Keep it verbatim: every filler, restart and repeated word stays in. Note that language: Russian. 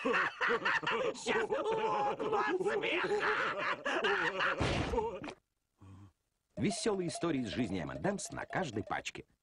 Сейчас лопнут смеха! Веселые истории из жизни эм энд эмс на каждой пачке.